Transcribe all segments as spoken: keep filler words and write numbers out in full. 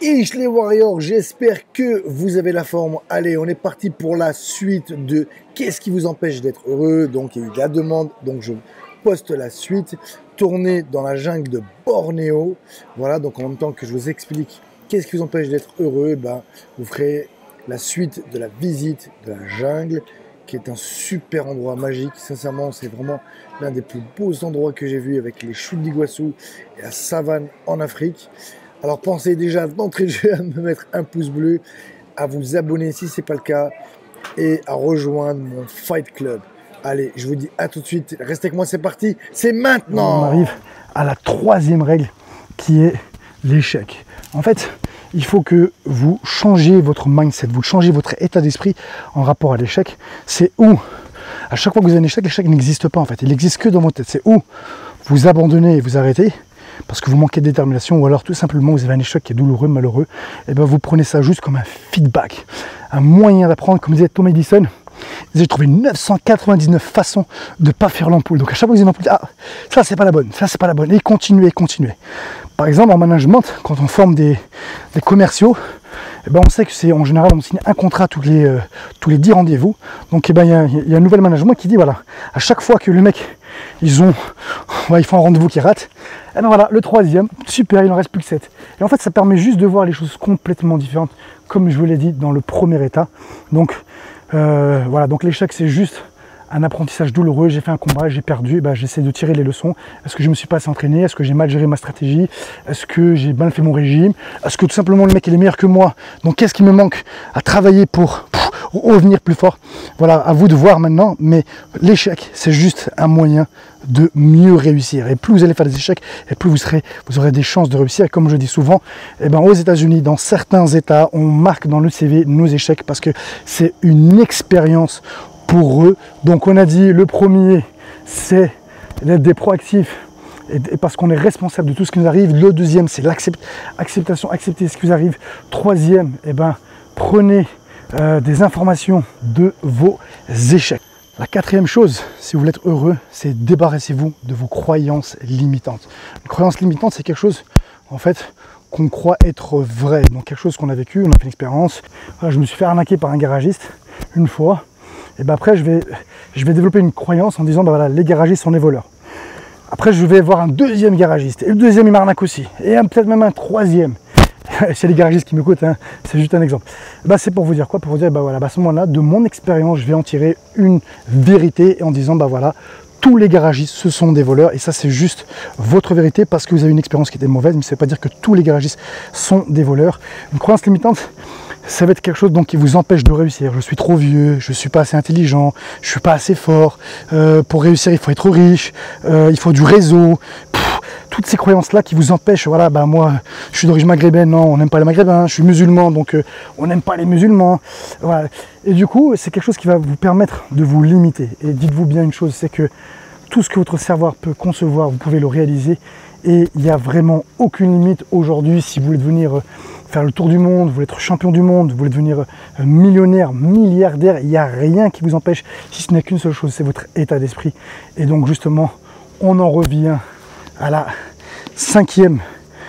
Inch les Warriors, j'espère que vous avez la forme. Allez, on est parti pour la suite de qu'est-ce qui vous empêche d'être heureux. Donc il y a eu la demande, donc je poste la suite. Tournée dans la jungle de Bornéo. Voilà, donc en même temps que je vous explique qu'est-ce qui vous empêche d'être heureux, ben, vous ferez la suite de la visite de la jungle, qui est un super endroit magique. Sincèrement, c'est vraiment l'un des plus beaux endroits que j'ai vu avec les chutes d'Iguassou et la savane en Afrique. Alors pensez déjà d'entrée de jeu à me mettre un pouce bleu, à vous abonner si ce n'est pas le cas et à rejoindre mon Fight Club. Allez, je vous dis à tout de suite. Restez avec moi, c'est parti. C'est maintenant. On arrive à la troisième règle qui est l'échec. En fait, il faut que vous changiez votre mindset, vous changez votre état d'esprit en rapport à l'échec. C'est où, à chaque fois que vous avez un échec, l'échec n'existe pas en fait. Il n'existe que dans votre tête. C'est où vous abandonnez et vous arrêtez parce que vous manquez de détermination, ou alors tout simplement vous avez un échec qui est douloureux, malheureux. Et bien vous prenez ça juste comme un feedback, un moyen d'apprendre. Comme disait Thomas Edison, j'ai trouvé neuf cent quatre-vingt-dix-neuf façons de ne pas faire l'ampoule. Donc à chaque fois que vous avez une ampoule, ah, ça c'est pas la bonne, ça c'est pas la bonne. Et continuez, continuez. Par exemple, en management, quand on forme des, des commerciaux, eh ben on sait que c'est en général, on signe un contrat tous les, euh, tous les dix rendez-vous. Donc eh ben, il y, y a un nouvel management qui dit, voilà, à chaque fois que le mec, ils ont, ouais, ils font un rendez-vous qui rate, et ben voilà, le troisième, super, il en reste plus que sept. Et en fait, ça permet juste de voir les choses complètement différentes, comme je vous l'ai dit dans le premier état. Donc, euh, voilà, donc l'échec, c'est juste un apprentissage douloureux. J'ai fait un combat, j'ai perdu, ben, j'essaie de tirer les leçons. Est-ce que je me suis pas assez entraîné? Est-ce que j'ai mal géré ma stratégie? Est-ce que j'ai mal fait mon régime? Est-ce que tout simplement le mec il est meilleur que moi? Donc qu'est-ce qui me manque à travailler pour, pour revenir plus fort? Voilà, à vous de voir maintenant. Mais l'échec, c'est juste un moyen de mieux réussir. Et plus vous allez faire des échecs, et plus vous serez, vous aurez des chances de réussir. Et comme je dis souvent, eh ben, aux États-Unis, dans certains États, on marque dans le C V nos échecs parce que c'est une expérience pour eux. Donc on a dit le premier, c'est d'être des proactifs et parce qu'on est responsable de tout ce qui nous arrive. Le deuxième, c'est l'acceptation, accepter ce qui vous arrive. Troisième, eh ben, prenez euh, des informations de vos échecs. La quatrième chose, si vous voulez être heureux, c'est débarrassez-vous de vos croyances limitantes. Une croyance limitante, c'est quelque chose, en fait, qu'on croit être vrai. Donc quelque chose qu'on a vécu, on a fait une expérience. Voilà, je me suis fait arnaquer par un garagiste une fois. Et ben après, je vais, je vais développer une croyance en disant, ben voilà, les garagistes sont des voleurs. Après, je vais voir un deuxième garagiste. Et le deuxième, il m'arnaque aussi. Et peut-être même un troisième. C'est les garagistes qui m'écoutent, hein, c'est juste un exemple. Ben, c'est pour vous dire quoi? Pour vous dire, ben voilà, ben à ce moment-là, de mon expérience, je vais en tirer une vérité en disant, ben voilà, tous les garagistes, ce sont des voleurs. Et ça, c'est juste votre vérité parce que vous avez une expérience qui était mauvaise. Mais ça ne veut pas dire que tous les garagistes sont des voleurs. Une croyance limitante, ça va être quelque chose donc, qui vous empêche de réussir. Je suis trop vieux, je ne suis pas assez intelligent, je ne suis pas assez fort. Euh, pour réussir, il faut être riche, euh, il faut du réseau. Pff, toutes ces croyances-là qui vous empêchent. Voilà, bah moi, je suis d'origine maghrébine, non, on n'aime pas les maghrébins. Je suis musulman, donc euh, on n'aime pas les musulmans. Voilà. Et du coup, c'est quelque chose qui va vous permettre de vous limiter. Et dites-vous bien une chose, c'est que tout ce que votre cerveau peut concevoir, vous pouvez le réaliser. Et il n'y a vraiment aucune limite aujourd'hui. Si vous voulez devenir euh, faire le tour du monde, vous voulez être champion du monde, vous voulez devenir euh, millionnaire, milliardaire, il n'y a rien qui vous empêche, si ce n'est qu'une seule chose, c'est votre état d'esprit. Et donc justement, on en revient à la cinquième,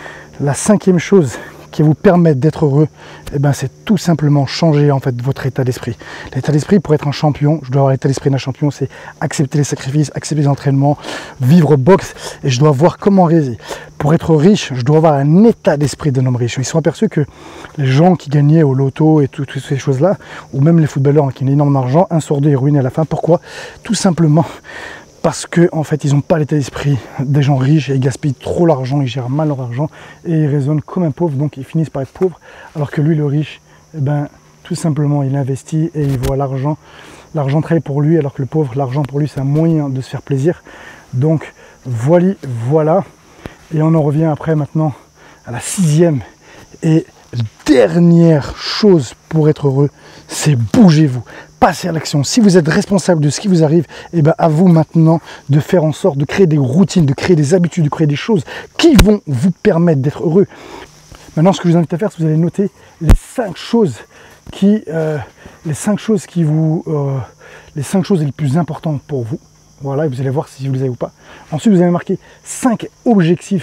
la cinquième chose qui vous permet d'être heureux, eh ben c'est tout simplement changer en fait votre état d'esprit. L'état d'esprit pour être un champion, je dois avoir l'état d'esprit d'un champion, c'est accepter les sacrifices, accepter les entraînements, vivre boxe et je dois voir comment réaliser. Pour être riche, je dois avoir un état d'esprit d'un homme riche. Ils sont aperçus que les gens qui gagnaient au loto et tout, toutes ces choses-là, ou même les footballeurs qui ont énormément d'argent, un sur deux est ruiné à la fin. Pourquoi? Tout simplement parce que en fait ils n'ont pas l'état d'esprit des gens riches et ils gaspillent trop l'argent, ils gèrent mal leur argent et ils raisonnent comme un pauvre, donc ils finissent par être pauvres, alors que lui le riche, eh ben, tout simplement il investit et il voit l'argent, l'argent travaille pour lui, alors que le pauvre, l'argent pour lui c'est un moyen de se faire plaisir. Donc voilà, voilà, et on en revient après maintenant à la sixième et dernière chose pour être heureux, c'est bougez-vous. Passez à l'action. Si vous êtes responsable de ce qui vous arrive, eh ben à vous maintenant de faire en sorte de créer des routines, de créer des habitudes, de créer des choses qui vont vous permettre d'être heureux. Maintenant, ce que je vous invite à faire, c'est que vous allez noter les cinq choses qui, euh, les cinq choses qui vous, euh, les cinq choses les plus importantes pour vous. Voilà, et vous allez voir si vous les avez ou pas. Ensuite, vous allez marquer cinq objectifs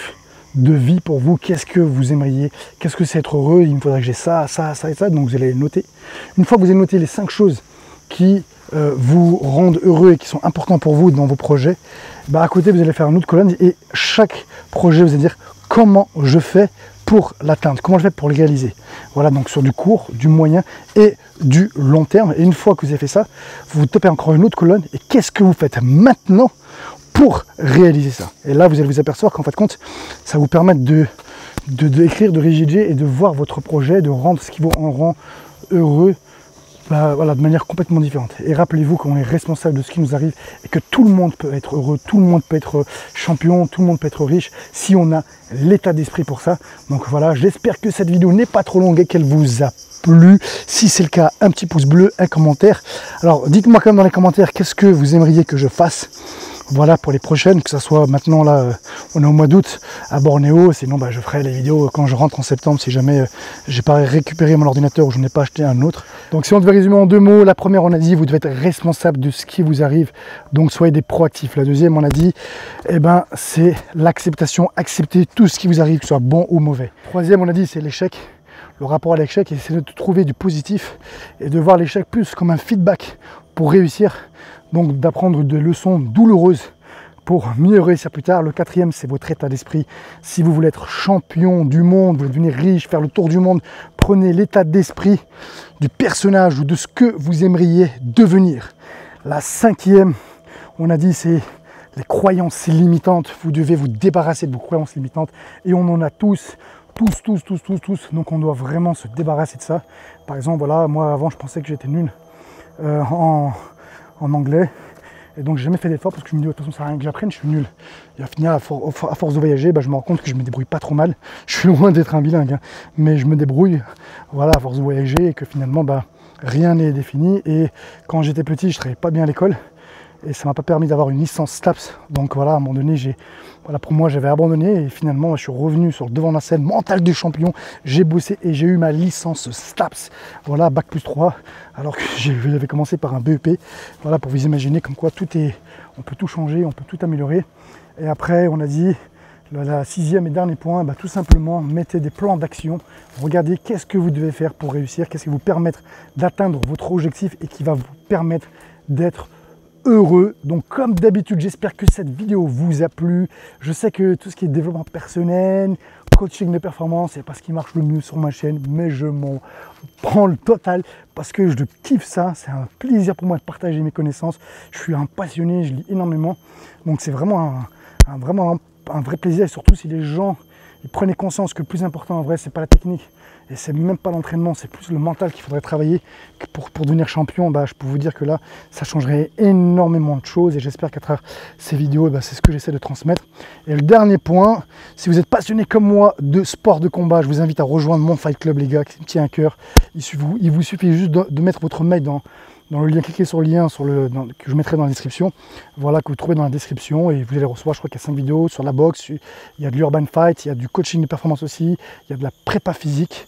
de vie pour vous. Qu'est-ce que vous aimeriez? Qu'est-ce que c'est être heureux? Il me faudrait que j'ai ça, ça, ça et ça. Donc vous allez les noter. Une fois que vous avez noté les cinq choses qui euh, vous rendent heureux et qui sont importants pour vous dans vos projets, bah à côté vous allez faire une autre colonne et chaque projet vous allez dire comment je fais pour l'atteindre, comment je fais pour le réaliser. Voilà, donc sur du court, du moyen et du long terme. Et une fois que vous avez fait ça, vous topez encore une autre colonne et qu'est-ce que vous faites maintenant pour réaliser ça? Et là, vous allez vous apercevoir qu'en fait, compte, ça vous permet de, de, de écrire, de rédiger et de voir votre projet, de rendre ce qui vous en rend heureux, bah, voilà, de manière complètement différente. Et rappelez-vous qu'on est responsable de ce qui nous arrive et que tout le monde peut être heureux, tout le monde peut être champion, tout le monde peut être riche si on a l'état d'esprit pour ça. Donc voilà, j'espère que cette vidéo n'est pas trop longue et qu'elle vous a plu. Si c'est le cas, un petit pouce bleu, un commentaire. Alors dites-moi quand même dans les commentaires qu'est-ce que vous aimeriez que je fasse. Voilà pour les prochaines, que ce soit maintenant là, euh, on est au mois d'août à Bornéo, sinon bah, je ferai les vidéos quand je rentre en septembre si jamais euh, j'ai pas récupéré mon ordinateur ou je n'ai pas acheté un autre. Donc si on devait résumer en deux mots, la première on a dit vous devez être responsable de ce qui vous arrive, donc soyez des proactifs. La deuxième on a dit eh ben, c'est l'acceptation, accepter tout ce qui vous arrive, que ce soit bon ou mauvais. Troisième on a dit c'est l'échec, le rapport à l'échec, et c'est de trouver du positif et de voir l'échec plus comme un feedback pour réussir. Donc d'apprendre des leçons douloureuses pour mieux réussir plus tard. Le quatrième, c'est votre état d'esprit. Si vous voulez être champion du monde, vous voulez devenir riche, faire le tour du monde, prenez l'état d'esprit du personnage ou de ce que vous aimeriez devenir. La cinquième, on a dit, c'est les croyances limitantes. Vous devez vous débarrasser de vos croyances limitantes et on en a tous. Tous, tous, tous, tous, tous. Donc on doit vraiment se débarrasser de ça. Par exemple, voilà, moi avant je pensais que j'étais nul euh, en... en anglais, et donc j'ai jamais fait d'effort parce que je me dis de toute façon ça sert à rien que j'apprenne, je suis nul. Et à finir, à, for à force de voyager, bah, je me rends compte que je me débrouille pas trop mal. Je suis loin d'être un bilingue, hein, mais je me débrouille, voilà, à force de voyager, et que finalement bah, rien n'est défini. Et quand j'étais petit, je travaillais pas bien à l'école et ça m'a pas permis d'avoir une licence STAPS. Donc voilà, à un moment donné, j'ai voilà, pour moi j'avais abandonné et finalement je suis revenu sur le devant de la scène, mental du champion, j'ai bossé et j'ai eu ma licence STAPS, voilà, bac plus trois, alors que j'avais commencé par un B E P. Voilà, pour vous imaginer comme quoi tout est, on peut tout changer, on peut tout améliorer. Et après on a dit le la sixième et dernier point, bah, tout simplement mettez des plans d'action, regardez qu'est-ce que vous devez faire pour réussir, qu'est-ce qui va vous permettre d'atteindre votre objectif et qui va vous permettre d'être heureux. Donc comme d'habitude, j'espère que cette vidéo vous a plu. Je sais que tout ce qui est développement personnel, coaching de performance, c'est pas ce qui marche le mieux sur ma chaîne, mais je m'en prends le total parce que je kiffe ça. C'est un plaisir pour moi de partager mes connaissances. Je suis un passionné, je lis énormément, donc c'est vraiment un, un, vraiment un, un vrai plaisir. Et surtout si les gens ils prenaient conscience que le plus important en vrai c'est pas la technique et c'est même pas l'entraînement, c'est plus le mental qu'il faudrait travailler pour, pour devenir champion. Bah, je peux vous dire que là ça changerait énormément de choses et j'espère qu'à travers ces vidéos bah, c'est ce que j'essaie de transmettre. Et le dernier point, si vous êtes passionné comme moi de sport de combat, je vous invite à rejoindre mon Fight Club les gars, qui me tient à cœur. Il, il vous suffit juste de, de mettre votre mail dans dans le lien, cliquez sur le lien sur le, dans, que je mettrai dans la description, voilà, que vous trouvez dans la description et vous allez recevoir, je crois qu'il y a cinq vidéos sur la boxe, il y a de l'urban fight, il y a du coaching de performance aussi, il y a de la prépa physique,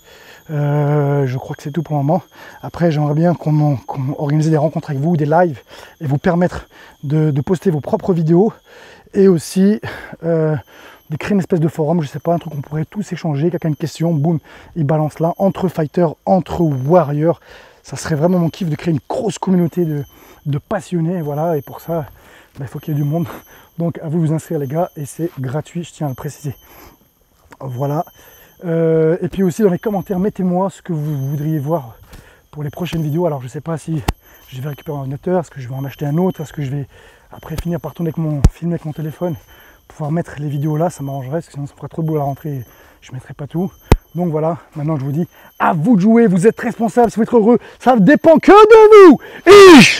euh, je crois que c'est tout pour le moment. Après j'aimerais bien qu'on qu'on organise des rencontres avec vous, des lives et vous permettre de, de poster vos propres vidéos et aussi euh, de créer une espèce de forum, je sais pas, un truc qu'on pourrait tous échanger, quelqu'un a une question, boum, il balance là, entre fighters, entre warriors. Ça serait vraiment mon kiff de créer une grosse communauté de, de passionnés, voilà, et pour ça, bah, il faut qu'il y ait du monde. Donc à vous de vous inscrire les gars, et c'est gratuit, je tiens à le préciser. Voilà. Euh, et puis aussi dans les commentaires, mettez-moi ce que vous voudriez voir pour les prochaines vidéos. Alors je sais pas si je vais récupérer un ordinateur, est-ce que je vais en acheter un autre, est-ce que je vais après finir par tourner avec mon film avec mon téléphone, pouvoir mettre les vidéos là, ça m'arrangerait, parce que sinon ça me ferait trop de boulot à la rentrée, et je ne mettrai pas tout. Donc voilà, maintenant je vous dis, à vous de jouer, vous êtes responsable, si vous êtes heureux, ça ne dépend que de vous. Ish